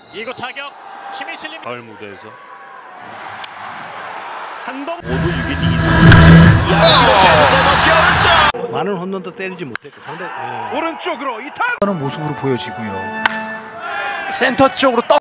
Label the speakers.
Speaker 1: 이거 타격 힘이 실립니다.
Speaker 2: 가을 무대에서
Speaker 1: 한동
Speaker 2: 모두 6인 2, 3, 7, 이렇게 넘어넘기 어렵죠.
Speaker 3: 많은 홈런도 때리지 못했고 상대
Speaker 4: 오른쪽으로 이타
Speaker 5: 하는 모습으로 보여지고요.
Speaker 2: 센터 쪽으로